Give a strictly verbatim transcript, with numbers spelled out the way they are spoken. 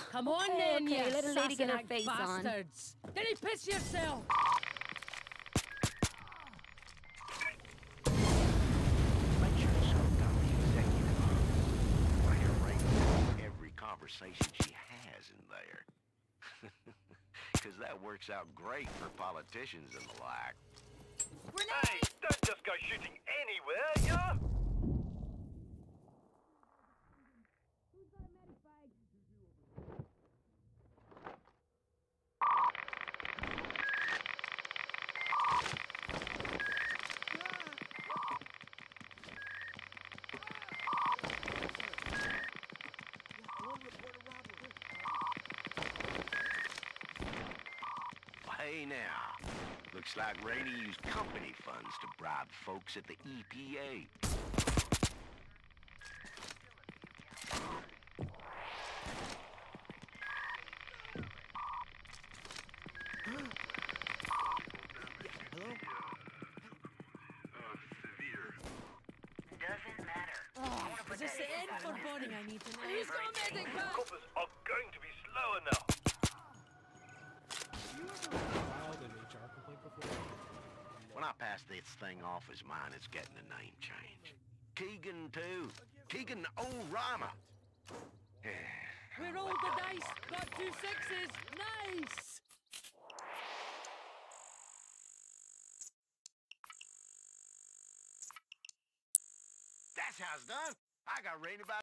Come on okay, then, okay, you let a lady get her Sassenach face on. bastards! Did he piss yourself? Make sure to scope out the executive. While you're rating every conversation she has in there. Because that works out great for politicians and the like. Hey, don't just go shooting anywhere, yeah? Hey now, looks like Rainey used company funds to bribe folks at the E P A. Doesn't matter. Oh, is this the end for Bonnie? I need to know. Who's got a medic pack? Coppers are going to be slower now. Have you ever filed an H R complaint before? When I pass this thing off as mine, it's getting a name change. Keegan, too. Keegan O'Rama. We rolled the dice, got two sixes. Nice! That's how it's done. I got Rainey by